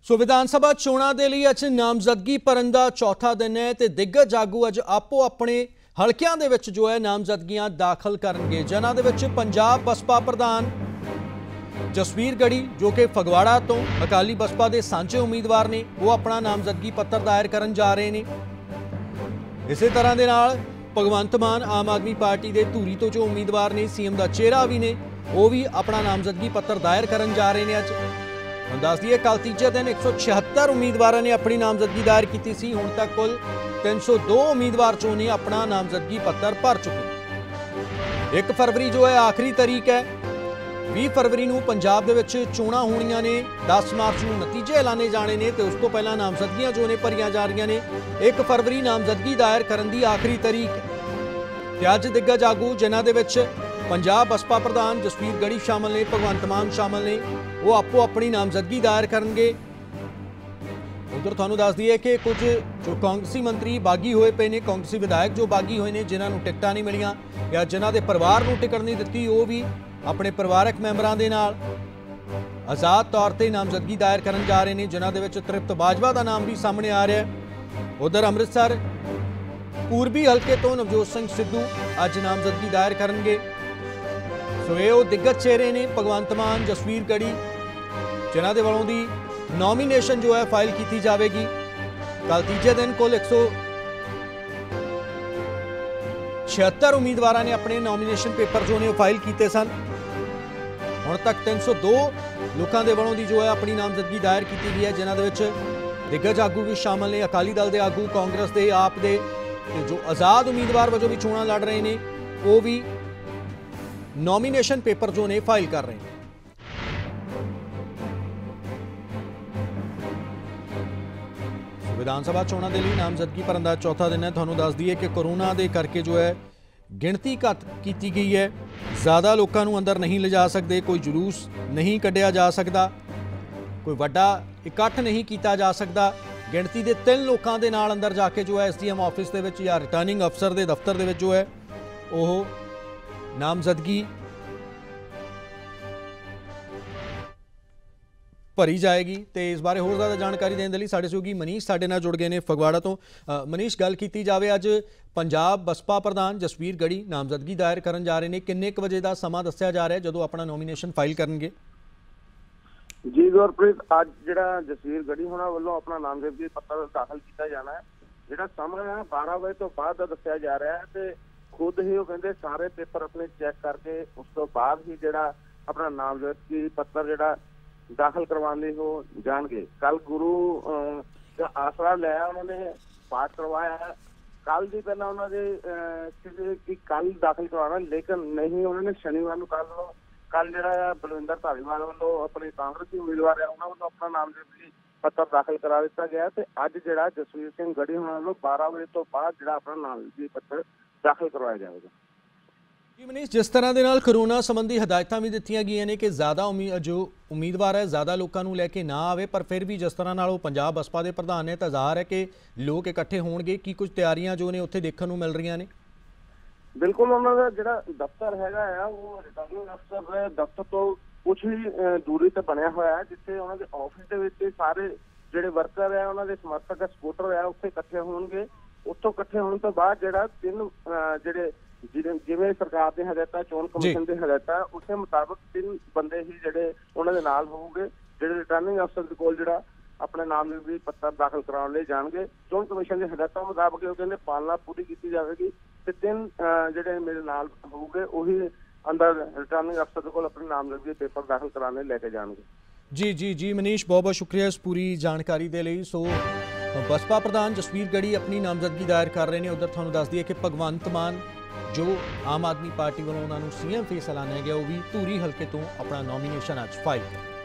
सो विधान सभा चोणां दे लई अज नामजदगी भरन दा चौथा दिन है ते दिग्गज आगू अज आपो अपने हलकियां दे विच जो है नामजदगियां दाखिल करनगे, जिन्हां दे विच पंजाब बसपा प्रधान जसवीर गढ़ी जो कि फगवाड़ा तो अकाली बसपा के सांझे उम्मीदवार ने वो अपना नामजदगी पत्र दायर करन जा रहे हैं। इस तरह के नाल भगवंत मान आम आदमी पार्टी के धूरी तो जो उम्मीदवार ने सीएम का चेहरा भी ने वो भी अपना नामजदगी पत्र दायर करन जा रहे हैं। अज दस दिए कल तीजे दिन 176 उम्मीदवारों ने अपनी नामजदगी दायर की सी। हुण तक कुल 302 उम्मीदवार चों ने अपना नामजदगी पत्र भर चुके। 1 फरवरी जो है आखिरी तारीख है। 20 फरवरी को पंजाब दे विच चोणां होणीआं ने, 10 मार्च को नतीजे ऐलाने जाने ने ते उस तो पहला नामजदगियां जो ने भरियां जा रही ने। 1 फरवरी नामजदगी दायर करन दी आखिरी तारीख है। अज दिग्गज आगू जिन्हां दे विच पंजाब बसपा प्रधान जसवीर गढ़ी शामिल ने, भगवंत मान शामिल ने, वो आपो अपनी नामजदगी दायर करनगे। उधर तुहानूं दस दईए कि कुछ जो कांग्रेसी मंत्री बागी होए पे ने, कांग्रेसी विधायक जो बागी होए ने, जिन्हां नूं टिकटां नहीं मिलियां या जिन्हां दे परिवार नूं टिकट नहीं दित्ती, वो भी अपने परिवारक मैंबरां दे नाल आज़ाद तौर पर नामजदगी दायर करन जा रहे हैं, जिन्हां दे विच तृप्त बाजवा का नाम भी सामने आ रहा है। उधर अमृतसर पूर्वी हल्के तो नवजोत सिंह सिद्धू अज नामजदगी दायर करनगे। सो ये दिग्गज चेहरे ने भगवंत मान जसवीर गढ़ी जिन्हां दे वलों दी नॉमीनेशन जो है फाइल की जाएगी। कल तीजे दिन कुल 176 उम्मीदवारों ने अपने नॉमीनेशन पेपर जो ने फाइल किए सन। हुण तक 302 लोगों के वलों दी जो है अपनी नामजदगी दायर की गई है, जिन्हां दे विच दिग्गज आगू भी शामिल ने, अकाली दल के आगू, कांग्रेस के, आप दे जो आज़ाद उम्मीदवार वजों भी चोणां लड़ रहे हैं, वो भी नॉमीनेशन पेपर जो ने फाइल कर रहे हैं। विधानसभा चोणां दे लई नामजदगी भरन दा चौथा दिन है। तुहानूं दस दईए कि कोरोना के करके जो है गिणती घट की गई है, ज़्यादा लोगों को अंदर नहीं ले जा सकते, कोई जुलूस नहीं कढ़िया जा सकता, कोई वड्डा इकट्ठ नहीं किया जा सकता। गिणती के 3 लोगों के नाल अंदर जाके जो है SDM ऑफिस के विच या रिटर्निंग अफसर के दफ्तर के जो है वो नामजदगी भरी जाएगी। तो इस बारे होर ज़्यादा जानकारी देने के लिए साडे सहयोगी मनीष साडे नाल जुड़ गए हैं फगवाड़ा तो। मनीष, गल की जाए अज पंजाब बसपा प्रधान जसवीर गढ़ी नामजदगी दायर करन जा रहे हैं, किन्ने क वजे का समा दस्सिया जा रहा है जदों अपना नॉमीनेशन फाइल करनगे? जी गुरप्रीत, अज जिहड़ा जसवीर गढ़ी होना वालों अपना नामजदगी पत्र दाखिल किया जाना है, जिहड़ा समा है 12 बजे तो बाद दस्सिया जा रहा है। तो खुद ही वो कहते सारे पेपर अपने चैक करके उस तो बाद ही जिहड़ा अपना नामजदगी पत्र जिहड़ा दाखिल करवाने हो जाएंगे। कल गुरु का आसरा लिया, उन्होंने पाठ करवाया है। कल भी पहला उन्होंने कि कल दाखिल करवाना, लेकिन नहीं, उन्होंने शनिवार कल जो बलविंदर धालीवाल वालों अपने कांग्रेसी उम्मीदवार है उन्होंने अपना नामजदगी पत्र दाखिल करा दिता गया। तो अज जो जसवीर सिंह गढ़ी होना 12 बजे तो बाद जो अपना नामजदगी पत्र दाखिल करवाया जाएगा। जी मनीष, जिस तरह के नाल कोरोना संबंधी हदायतां भी दित्तियां गईयां ने कि ज़्यादा जो उम्मीदवार है ज़्यादा लोगों को लैके ना आए, पर फिर भी जिस तरह नाल पंजाब बसपा के प्रधान ने तो ज़ाहिर है कि लोग इकट्ठे होणगे, की कुछ तैयारियां जो ने उत्थे देखने को मिल रही ने? बिल्कुल, उन्होंने जो दफ्तर है वो रिटर्निंग अफसर दफ्तर तो कुछ ही दूरी पर बनया हुआ है, जिथे उन्होंने ऑफिस के सारे जो वर्कर है, उन्होंने समर्थक सपोर्टर है उत्थे इकट्ठे होणगे। उत्थों इकट्ठे होने तो बाद जो 3 जो जिवें सरकार दी हदायतां, चोण कमीशन दी हदायतां, उस मुताबिक 3 बंदे ही जिहड़े उन्हां दे नाल होणगे, जिहड़े रिटर्निंग अफसर दे कोल जिहड़ा अपने नामजदगी पत्र दाखिल कराउण लई जाणगे। चोण कमीशन दी हदायतां मुताबिक वो कहंदे पालना पूरी की जाएगी। ते 3 जिहड़े मेरे नाल होणगे उही अंदर रिटर्निंग अफसर दे कोल अपने नामजदगी पेपर दाखिल कराने लैके जाणगे। जी जी जी मनीष, बहुत बहुत शुक्रिया इस पूरी जानकारी के लिए। सो बसपा प्रधान जसवीर गढ़ी अपनी नामजदगी दायर कर रहे हैं। उधर तुहानूं दस दईए कि भगवंत मान जो आम आदमी पार्टी वालों उन्होंने CM फेस ऐलानिया गया, वो भी धूरी हल्के तो अपना नॉमीनेशन अज फाइल